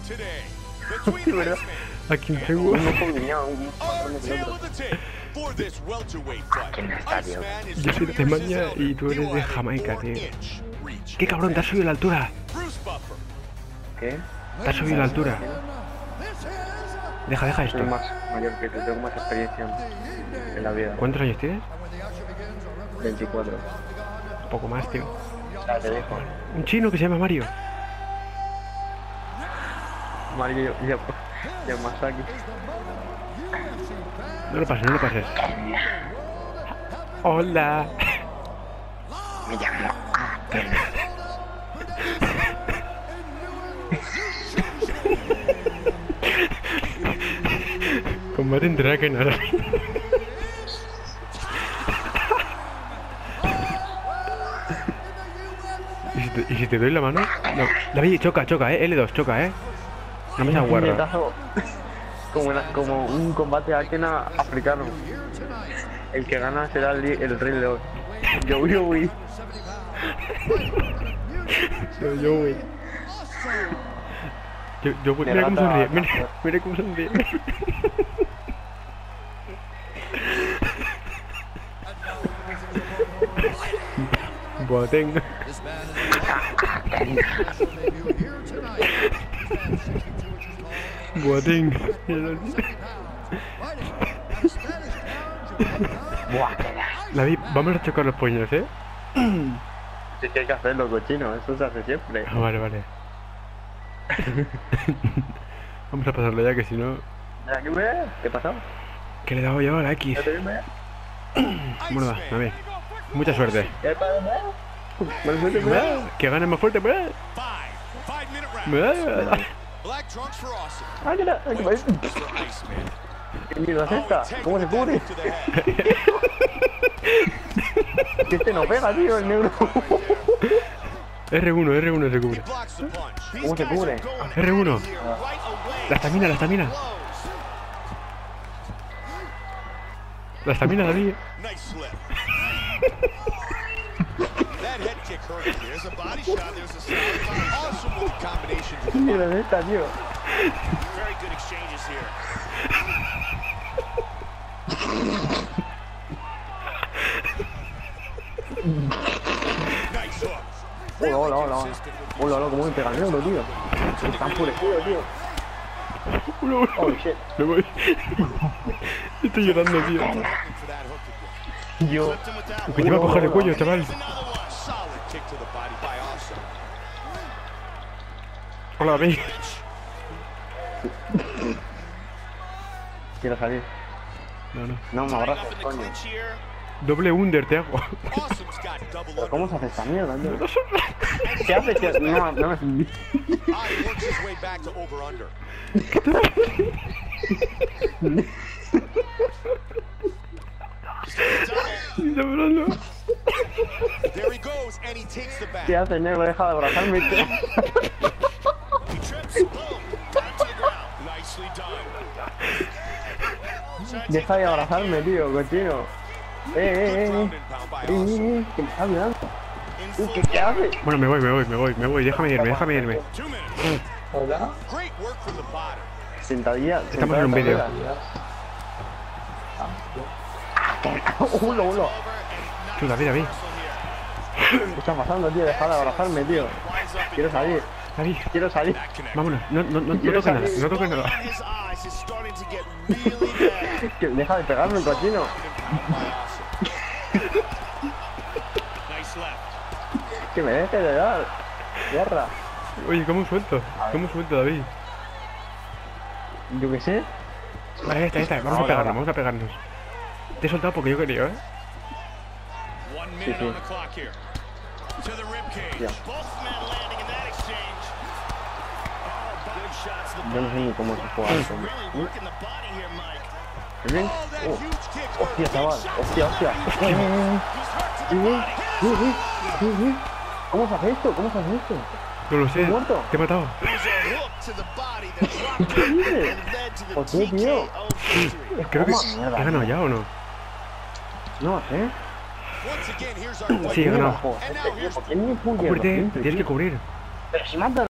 Sí, ¿verdad? ¿A quién tengo? Un ojo guiñado, un ojo que el otro. ¿Quién está, tío? Yo soy de Alemania y tú eres de Jamaica, tío. ¿Qué cabrón? ¿Te has subido la altura? ¿Qué? ¿Te has subido la altura? Deja esto. Soy más mayor que tú, tengo más experiencia en la vida. ¿Cuántos años tienes? 24. Un poco más, tío. Ya te dejo. Un chino que se llama Mario. Mario Yamasaki. No lo pases, no lo pases. Hola. Me llamo Aken. Combate en Draken ahora. ¿Y si te doy la mano? No. David, choca, L2, choca, No me seas guarra. Puñetazo. Como un combate Akena africano. El que gana será el Rey León. Yo, güey. Mira cómo sonríe, mira cómo sonríe. Boateng. Boateng. David, vamos a chocar los puños, Sí que hay que hacerlo, cochino. Eso se hace siempre. Ah, vale. Vamos a pasarlo ya, que si no... ¿Qué ha pasado? Que le he dado yo a la X. Bueno, va, David. Mucha suerte. Que gane más fuerte, pues. ¿Qué mierda es esta? ¿Cómo se cubre? Que este no pega, tío, el negro. R1 se cubre. ¿Cómo se cubre? R1. La estamina. La estamina, David. ¿Qué mierda es esta, tío? Hola, cómo me pega el negro, tío. Está enfurecido, tío. Oh, shit. Me voy. Estoy llorando, tío. Yo. Que te iba a coger el cuello, chaval. Hola, David. Quiero salir. No. No me abraces, coño. Doble under te hago. ¿Pero cómo se hace esta mierda, tío? ¿Qué haces? ¿Qué? No me... ¿Qué haces, negro? Deja de abrazarme. Deja de abrazarme, tío, cochino. ¿Qué me estás mirando? ¿Qué haces? Bueno, me voy. Déjame irme. ¿Hola? Sentadilla. Estamos en un vídeo. Uno. Tú, David. ¿Qué está pasando, tío? Deja de abrazarme, tío. Quiero salir. David, Quiero salir. vámonos. No toques nada. Deja de pegarme, cochino. Que me deje de dar. Guerra. Oye, ¿cómo suelto, David? Yo qué sé. Vale, ya está. Vamos a pegarnos. Te he soltado porque yo quería, Sí. Ya. Yo no sé ni cómo se juega esto. ¿Bien? Hostia, chaval. Hostia. ¿Cómo se hace esto? No lo sé. ¿Muerto? Te he matado. ¿Qué dices? ¿Por qué, tío? Creo que he ganado ya, ¿o no? No sé. Sí, he ganado. ¿Por qué ni puñero? Cúbrete, te tienes que cubrir. Pero si manda